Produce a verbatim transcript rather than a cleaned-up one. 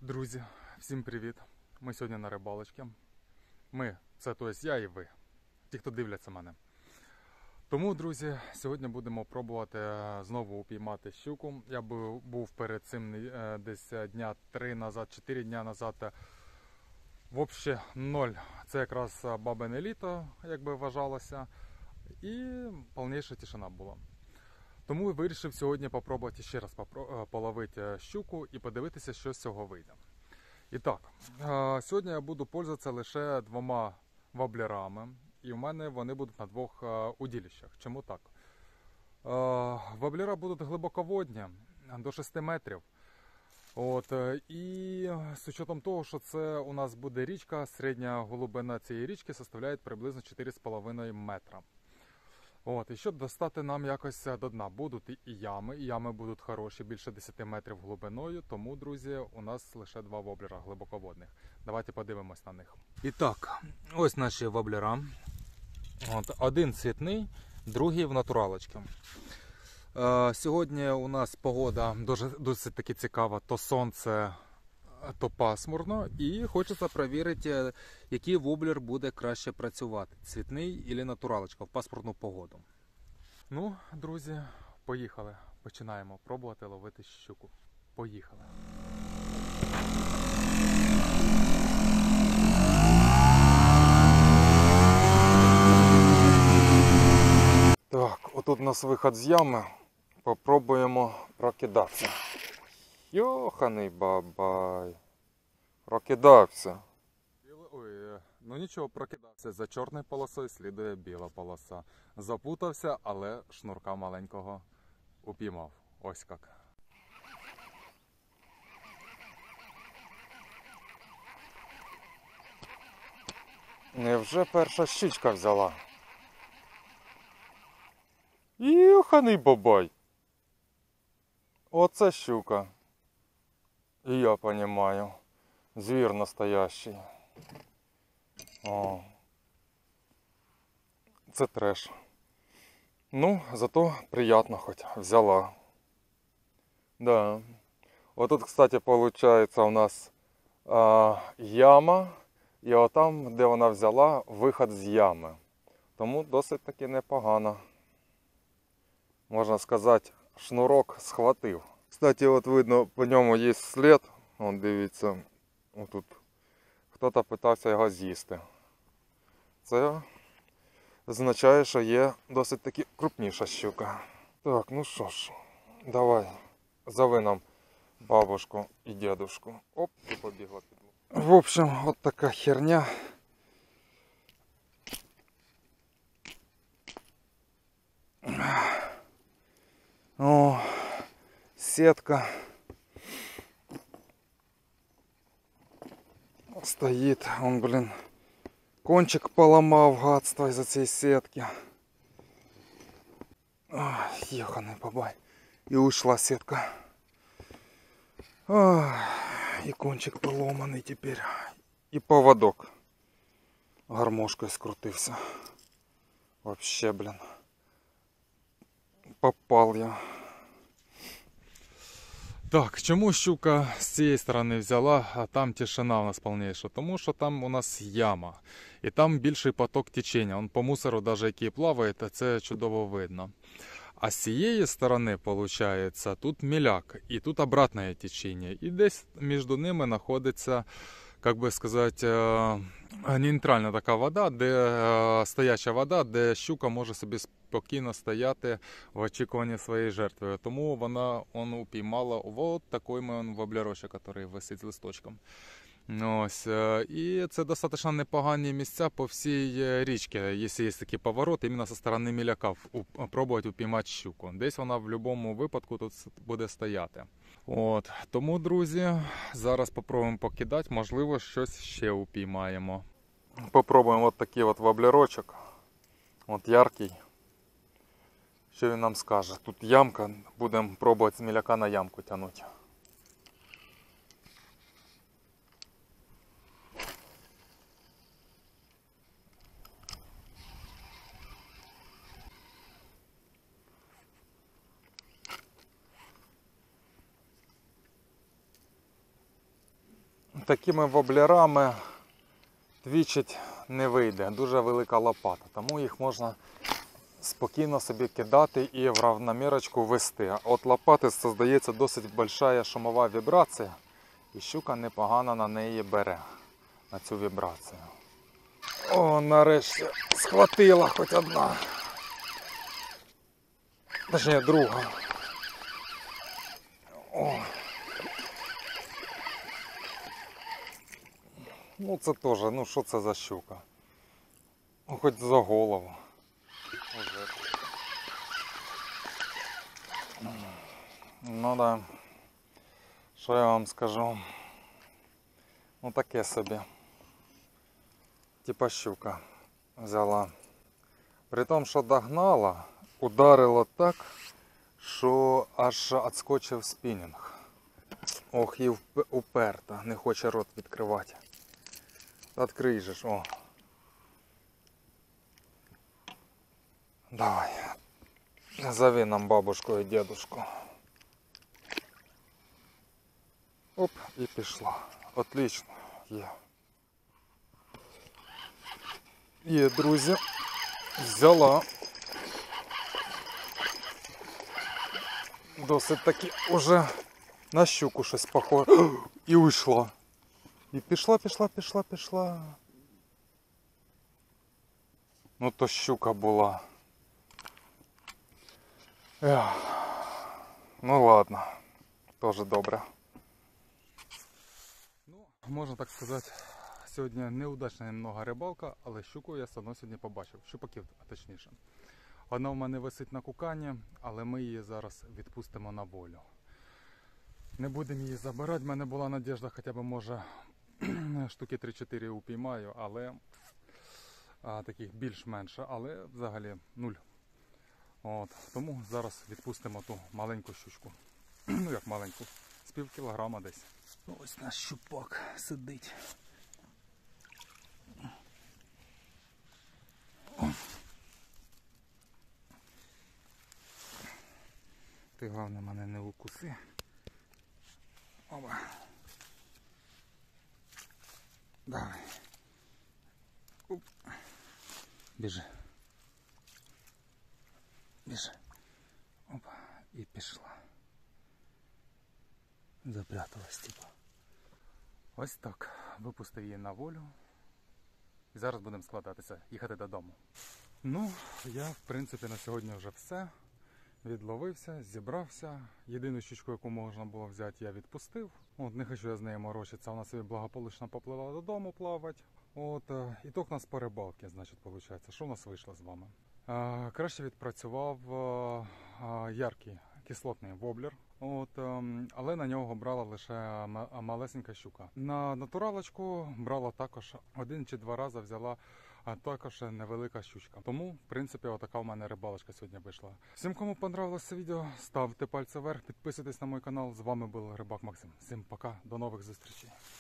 Друзі, всім привіт! Ми сьогодні на рибалочці. Ми, це то есть я і ви, ті, хто дивляться мене. Тому, друзі, сьогодні будемо пробувати знову упіймати щуку. Я був перед цим десь дня три назад, чотири дня назад. Взагалі ноль. Це якраз бабине літо, як би вважалося. І повніша тишина була. Тому вирішив сьогодні попробувати ще раз половити щуку і подивитися, що з цього вийде. І так, сьогодні я буду пользуватися лише двома воблерами. І в мене вони будуть на двох удилищах. Чому так? Воблера будуть глибоководні, до шести метрів. От, і з учетом того, що це у нас буде річка, середня глибина цієї річки составляє приблизно чотири з половиною метра. От, і щоб достати нам якось до дна, будуть і ями, і ями будуть хороші, більше десяти метрів глибиною, тому, друзі, у нас лише два воблера глибоководних. Давайте подивимось на них. І так, ось наші воблера. От, один цвітний, другий в натуралочці. Е, сьогодні у нас погода дуже, досить таки цікава, то сонце, то пасмурно, і хочеться перевірити, який воблер буде краще працювати, цвітний або натуралочка в пасмурну погоду. Ну, друзі, поїхали. Починаємо пробувати ловити щуку. Поїхали. Так, отут у нас виход з ями. Попробуємо прокидатися. Йоханий бабай. Прокидався. Ой, ну нічого, прокидався. За чорною полосою слідує біла полоса. Запутався, але шнурка маленького упіймав. Ось як. Невже перша щучка взяла? Йоханий бабай. Оце щука. І я розумію. Звір настоящий. О. Це треш. Ну, зато приємно хоч взяла. Да. Отут, кстати, виходить у нас а, яма. І отам, де вона взяла, виход з ями. Тому досить таки непогано. Можна сказати, шнурок схватив. Кстати, от видно, по ньому є слід. Вон, дивіться, отут. Хтось питався його з'їсти. Це означає, що є досить таки крупніша щука. Так, ну що ж, давай зови нам бабушку і дедушку. Оп, і побігла під лук. В общем, от така херня. О, сетка стоит, он, блин, кончик поломал, гадство, из-за цієї сетки. Ой, еханый бабай. И ушла сетка. Ой, и кончик поломанный теперь. И поводок гармошкой скрутився. Вообще, блин. Попал я. Так, чому щука з цієї сторони взяла, а там тишина у нас повніша? Тому що там у нас яма. І там більший поток течення. Он по мусору, навіть який плаває, це чудово видно. А з цієї сторони, виходить, тут міляк. І тут обратне течення. І десь між ними знаходиться, як би сказати, нейтральна така вода, де стояча вода, де щука може собі спокійно стояти в очікуванні своєї жертви. Тому вона он упіймала вот такий воблерочок, який висить з листочком. Ось. І це достатньо непогані місця по всій річці, якщо є такий поворот, іменно зі сторони міляка пробувати упіймати щуку. Десь вона в будь-якому випадку тут буде стояти. От. Тому, друзі, зараз спробуємо покидати, можливо, щось ще упіймаємо. Попробуємо от такий от воблерочок. От яркий. Що він нам скаже? Тут ямка, будемо пробувати з міляка на ямку тягнути. такими воблерами твічить не вийде. Дуже велика лопата. Тому їх можна спокійно собі кидати і в равномірочку вести. От лопати створюється досить велика шумова вібрація. І щука непогано на неї бере. На цю вібрацію. О, нарешті схватила хоч одна. Точніше, друга. О. Ну це теж, ну що це за щука? Ну хоч за голову. Ну да. Що я вам скажу? Ну таке собі. Типа щука взяла. При тому, що догнала, ударило так, що аж відскочив спінінг. Ох, і уперта, не хоче рот відкривати. Відкрий же ж, о. Давай. Зови нам бабушку і дедушку. Оп, і пішла. Отлично. Є. Є, друзі. Взяла. Досить таки уже на щуку щось похоже. І уйшла. І пішла, пішла, пішла, пішла. Ну то щука була. Ех. Ну ладно. Тоже добре. Ну, можна так сказати, сьогодні неудачна немного рибалка, але щуку я все одно сьогодні побачив. Щупаків, точніше. Вона в мене висить на кукані, але ми її зараз відпустимо на волю. Не будемо її забирати, в мене була надіжда, хоча б може штуки три-чотири упіймаю, але а, таких більш-менше, але взагалі нуль. От, тому зараз відпустимо ту маленьку щучку. Ну як маленьку, з пів кілограма десь. Ось наш щупак сидить. Ти головне мене не укуси. Оба. Давай. Оп. Біжи. Біжи. Опа. І пішла. Запряталась типа. Ось так. Випустив її на волю. І зараз будемо складатися, їхати додому. Ну, я в принципі на сьогодні вже все. Відловився, зібрався. Єдину щучку, яку можна було взяти, я відпустив. От, не хочу я з нею морочитися. Вона собі благополучно поплила додому плавати. От, ітог у нас по рибалці, значить, виходить. Що у нас вийшло з вами? А, краще відпрацював а, а, яркий кислотний воблер. От, а, але на нього брала лише малесенька щука. На натуралочку брала також один чи два рази взяла а також невелика щучка. Тому, в принципі, отака в мене рибалочка сьогодні вийшла. Всім, кому понравилося відео, ставте пальці вверх, підписуйтесь на мій канал. З вами був Рибак Максим. Всім пока, до нових зустрічей.